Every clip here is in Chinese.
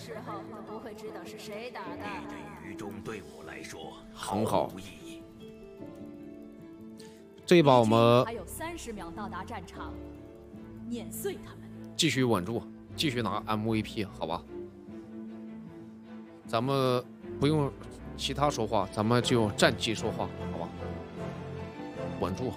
时候都不会知道是谁打的。 你的愚忠对我来说很好无意义。 这一把我们还有30秒到达战场，碾碎他们。 继续稳住，继续拿 MVP， 好吧？咱们不用其他说话，咱们就战绩说话，好吧？稳住。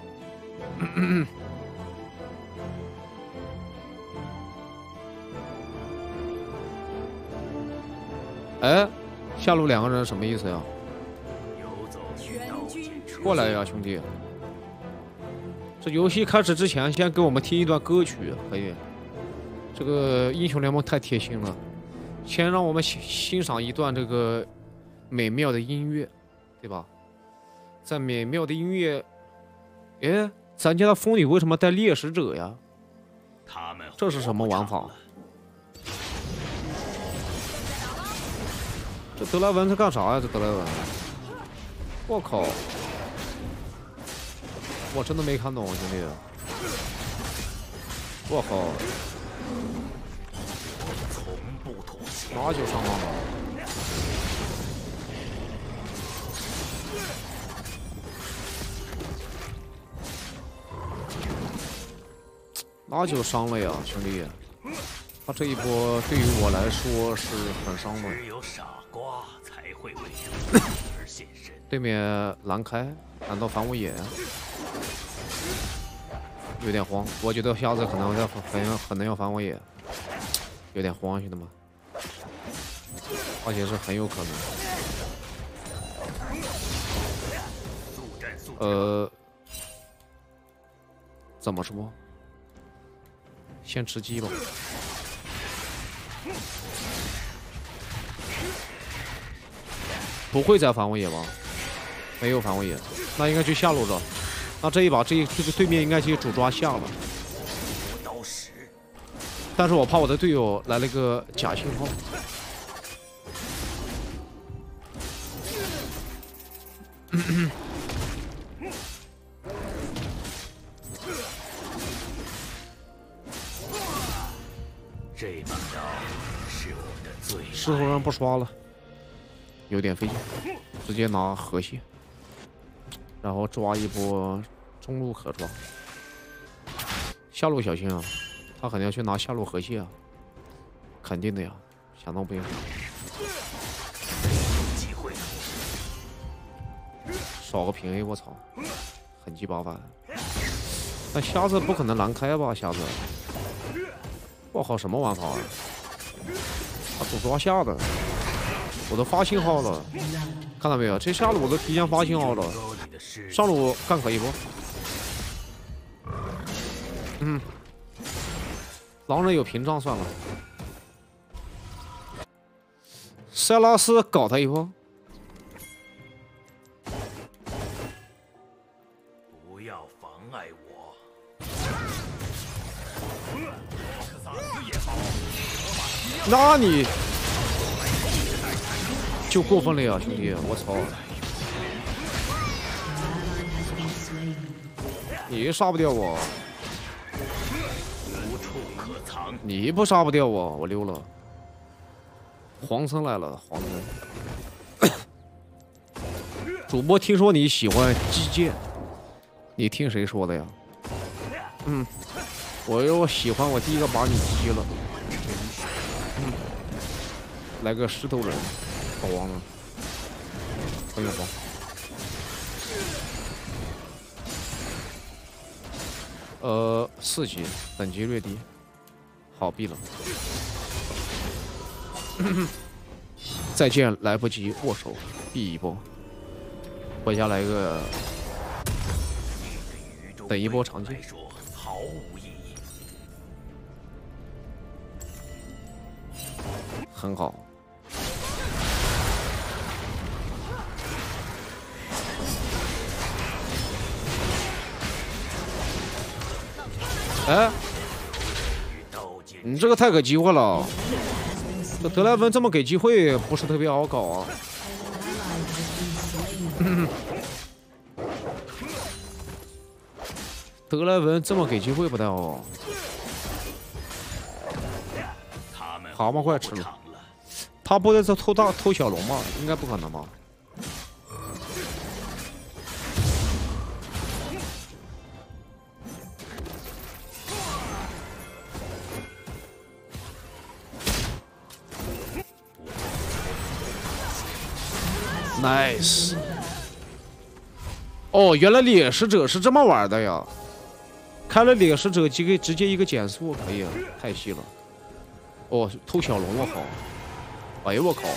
哎，下路2个人什么意思呀？ 游走全军过来呀，兄弟！这游戏开始之前，先给我们听一段歌曲，可以？这个英雄联盟太贴心了，先让我们欣赏一段这个美妙的音乐，对吧？在美妙的音乐，哎，咱家的风里为什么带猎食者呀？ 他们这是什么玩法？这德莱文在干啥呀？这德莱文，我靠！我真的没看懂，兄弟！我靠！ 从不妥协。 哪就上了？哪就伤了呀，兄弟！他这一波对于我来说是很伤的。 只有傻瓜才会为正义而献身。 对面蓝开，难道反我野？有点慌，我觉得下次可能要反我野，有点慌，兄弟们，而且是很有可能。怎么说？先吃鸡吧。不会再反我野吧？没有反我野，那应该去下路着。那这一把这个对面应该去主抓下了。但是我怕我的队友来了个假信号。 这把刀是我的最爱。 石头人不刷了，有点费劲，直接拿河蟹，然后抓一波中路可抓，下路小心啊，他肯定要去拿下路河蟹啊，肯定的呀，想到不行。 机会了， 少个平 A， 我操，很鸡巴烦。那瞎子不可能蓝开吧？瞎子，我靠，什么玩法啊？他主抓下的，我都发信号了，看到没有？这下路我都提前发信号了，上路干可一波。狼人有屏障算了。塞拉斯搞他一波。 不要妨碍我。 那你就过分了呀，兄弟！我操，你杀不掉我， 无处可藏。 你不杀不掉我，我溜了。黄森来了，黄森。主播听说你喜欢击剑，你听谁说的呀？我喜欢，我第一个把你击了。来个石头人，好王了，很有王。4级，等级略低，好毙了。再见，来不及握手，避一波。回家来个，等一波长剑。 毫无意义。 很好。哎，你这个太给机会了。这德莱文这么给机会，不是特别好搞啊。德莱文这么给机会不太好。蛤蟆快吃了。 他不会在偷小龙吧？应该不可能吧？Nice。哦，原来猎食者是这么玩的呀！开了猎食者直接一个减速，可以，太细了。哦，偷小龙我靠！哎呦我靠！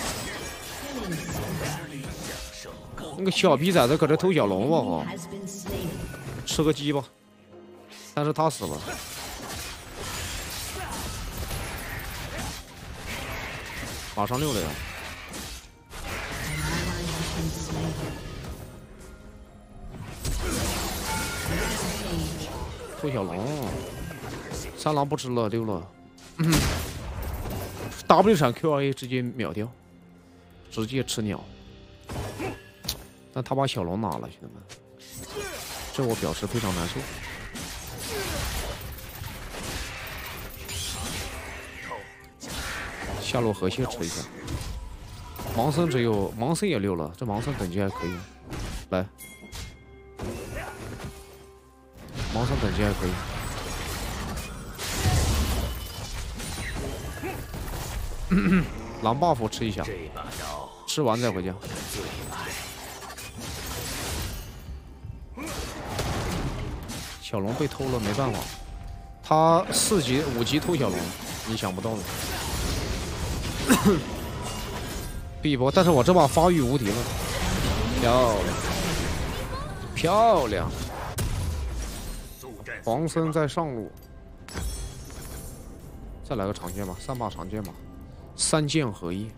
那个小逼崽子搁这偷小龙我靠！吃个鸡吧！但是他死了。马上6了呀！偷小龙，三郎不吃了，6了。W 闪 QA 直接秒掉，直接吃鸟。但他把小龙拿了，兄弟们，这我表示非常难受。下路河蟹吃一下。盲僧也6了，这盲僧等级还可以。来，盲僧等级还可以。狼 buff 吃一下，吃完再回家。小龙被偷了，没办法，他4级、5级偷小龙，你想不到的。B 波，但是我这把发育无敌了，漂亮，漂亮。黄僧在上路，再来个长剑吧，3把长剑吧。3剑合一，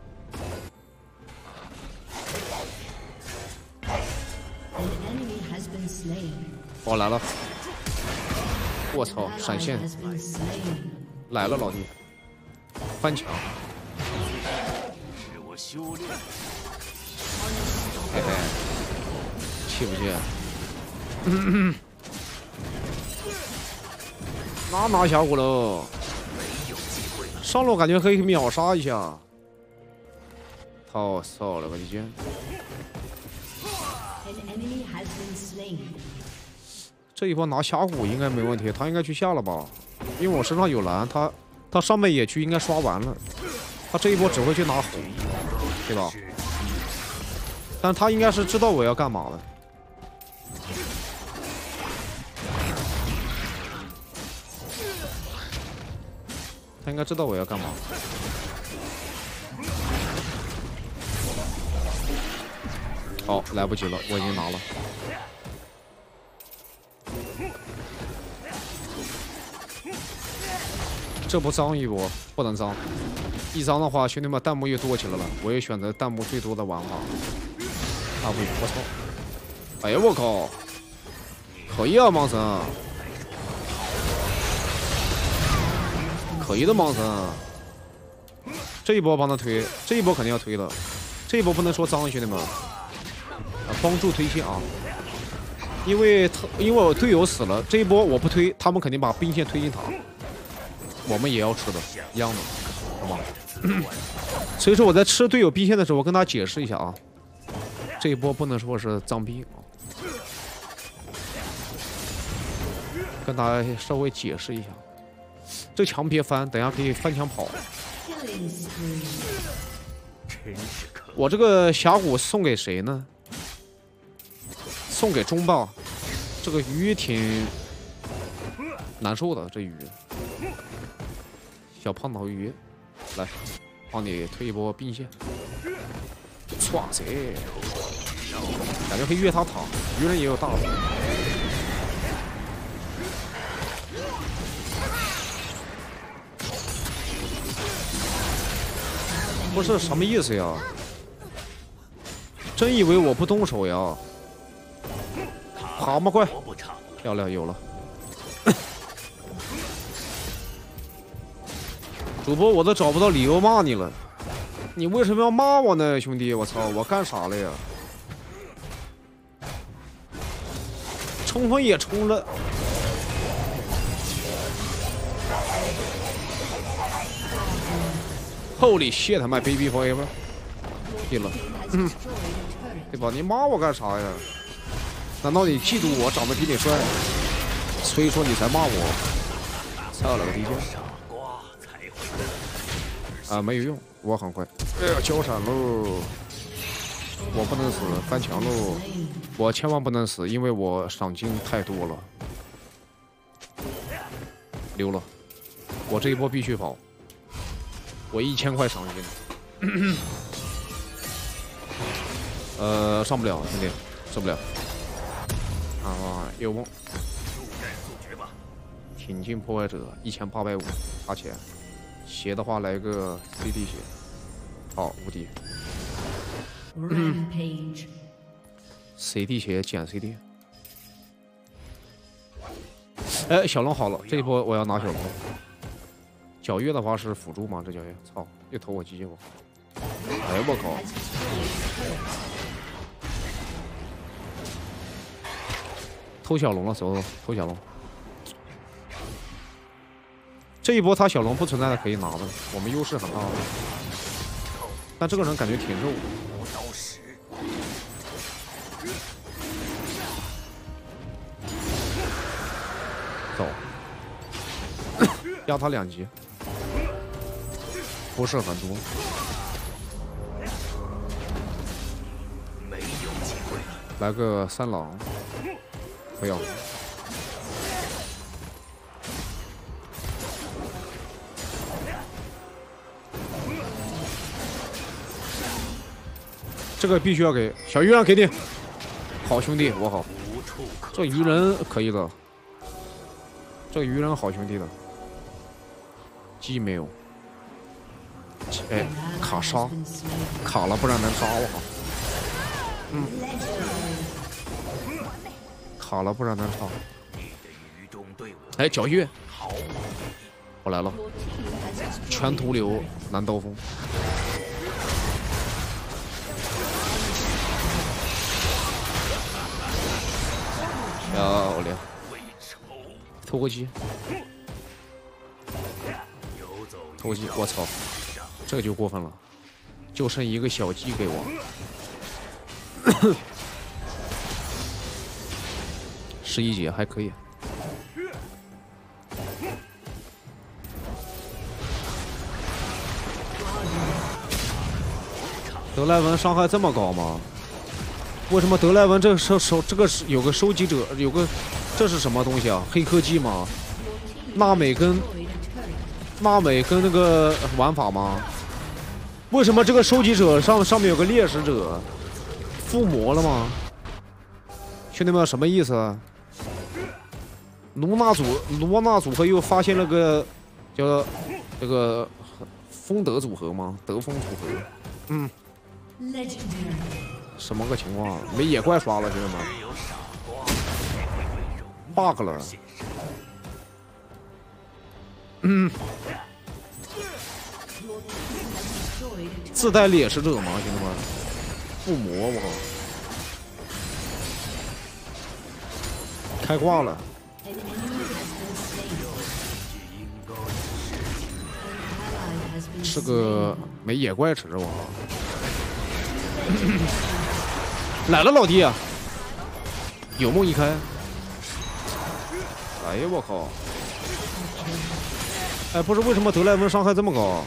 我来了！我操，闪现来了，老弟，翻墙！嘿嘿，气不气？拿峡谷喽！上路感觉可以秒杀一下，操骚了个鸡！这一波拿峡谷应该没问题，他应该去下了吧？因为我身上有蓝，他上面野区应该刷完了，他这一波只会去拿红，对吧？但他应该是知道我要干嘛的。他应该知道我要干嘛。好，来不及了，我已经拿了。这不脏一波，不能脏。一脏的话，兄弟们弹幕又多起来了。我也选择弹幕最多的玩法。啊不，我操！哎呀我靠！可以啊，盲僧。可以的，盲僧。这一波帮他推，这一波肯定要推的。这一波不能说脏，兄弟们。帮助推线啊！因为我队友死了，这一波我不推，他们肯定把兵线推进塔。我们也要吃的，一样的，好吗？所以说我在吃队友兵线的时候，我跟他解释一下啊，这一波不能说是脏逼啊，跟他稍微解释一下。这墙别翻，等下可以翻墙跑。我这个峡谷送给谁呢？送给中霸。这个鱼挺难受的，这鱼。小胖头鱼，来，帮你推一波兵线。唰塞，感觉可以越他塔，鱼人也有大的。不是什么意思呀？真以为我不动手呀？蛤蟆怪，漂亮，有了。主播，我都找不到理由骂你了，你为什么要骂我呢，兄弟？我操，我干啥了呀？冲锋也冲了， Holy shit, my baby forever！ 对了，对吧？你骂我干啥呀？难道你嫉妒我长得比你帅，所以说你才骂我？操了个地界！啊，没有用，我很快。哎呀，交闪喽！我不能死，翻墙喽！我千万不能死，因为我赏金太多了。溜了，我这一波必须跑。我1000块赏金。上不了，兄弟，上不了。啊，有梦。挺进破坏者1850，差钱。鞋的话来个 CD 鞋，好无敌。CD 鞋减 CD。哎，小龙好了，这一波我要拿小龙。皎月的话是辅助吗？这皎月，操，又偷我机器我。哎我靠！偷小龙了，手偷小龙。这一波他小龙不存在的可以拿的，我们优势很大的。但这个人感觉挺肉。走，压他2级，不是很多。来个3狼，不要。这个必须要给小鱼人，给你，好兄弟，我好。这鱼人可以的，这鱼人好兄弟的。鸡没有，哎，卡杀，卡了不然能杀我好。卡了不然能杀。哎，皎月，我来了，全图流蓝刀锋。漂亮，偷个鸡，偷个鸡，我操，这就过分了，就剩一个小鸡给我。11节还可以。德莱文伤害这么高吗？为什么德莱文这个这个是有个收集者，有个这是什么东西啊？黑科技吗？娜美跟那个玩法吗？为什么这个收集者上面有个猎食者？附魔了吗？兄弟们，什么意思啊？卢娜组合又发现了个叫这个风德组合吗？德风组合，什么个情况？没野怪刷了，兄弟们 ，bug 了。自带猎食者吗，兄弟们？附魔，我靠！开挂了。是个没野怪吃我。来了，老弟啊！有梦一开。哎呀，我靠！哎，不是为什么德莱文伤害这么高？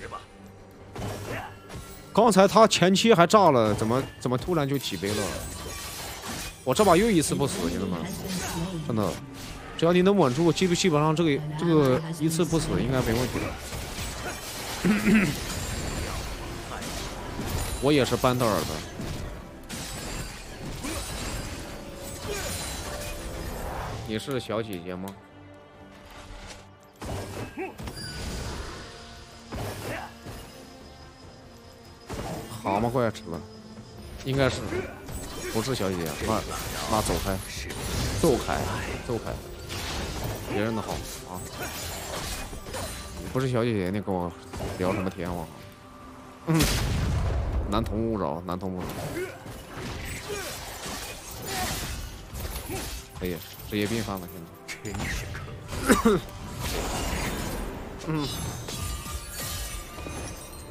刚才他前期还炸了，怎么突然就起飞了？我这把又一次不死，兄弟们，真的，只要你能稳住，基本上这个一次不死应该没问题的。我也是班德尔的。你是小姐姐吗？蛤蟆怪吃了，应该是，不是小姐姐，那走开，走开，别人的好啊！不是小姐姐，你跟我聊什么天啊？男童勿扰，男童勿扰，可以，职业病犯了，现在。真是可恶。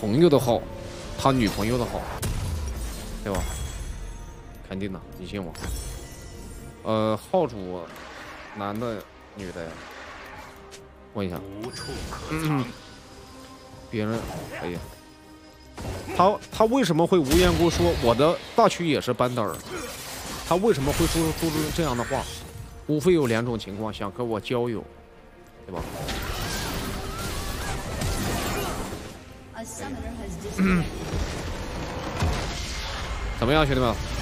朋友的好，他女朋友的好，对吧？肯定的，你信我。号主，男的女的呀？问一下。 无处可藏。 别人，哎呀，他为什么会无缘故说我的大区也是班德尔？他为什么会说出这样的话？无非有2种情况：想和我交友，对吧？怎么样，兄弟们？